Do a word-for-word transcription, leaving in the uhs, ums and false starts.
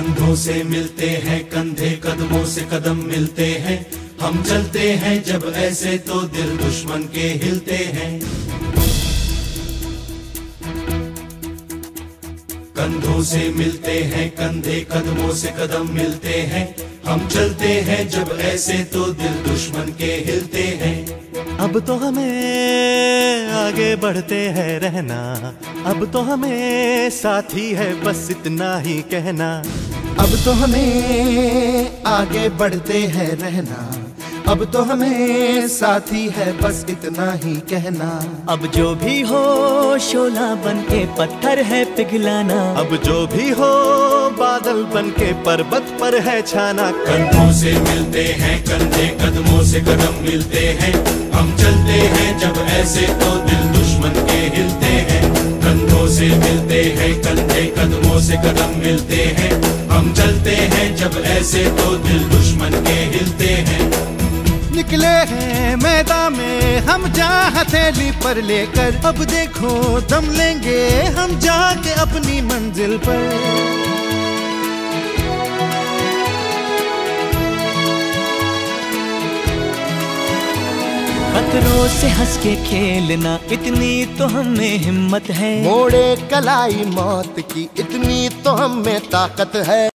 कंधों से मिलते हैं कंधे, कदमों से कदम मिलते हैं, हम चलते हैं जब ऐसे तो दिल दुश्मन के हिलते हैं। कंधों से मिलते हैं कंधे, कदमों से कदम मिलते हैं, हम चलते हैं जब ऐसे तो दिल दुश्मन के हिलते हैं। अब तो हमें आगे बढ़ते हैं रहना, अब तो हमें साथी है बस इतना ही कहना। अब तो हमें आगे बढ़ते हैं रहना, अब तो हमें साथी है बस इतना ही कहना। अब जो भी हो शोला बन के पत्थर है पिघलाना, अब जो भी हो बादल बन के पर्वत पर है छाना। कंधों से मिलते हैं कंधे, कदमों से कदम मिलते हैं, हम चलते हैं जब ऐसे तो दिल दुश्मन के हिलते हैं। कंधों से मिलते हैं कंधे, कदमों से कदम मिलते हैं, हम चलते हैं जब ऐसे तो दिल दुश्मन के हिलते हैं। निकले हैं मैदान में हम जहाँ हथेली पर लेकर, अब देखो दम लेंगे हम जाके अपनी मंजिल पर। खतरों से हंस के खेलना इतनी तो हमें हिम्मत है, मोड़े कलाई मौत की इतनी तो हमें ताकत है।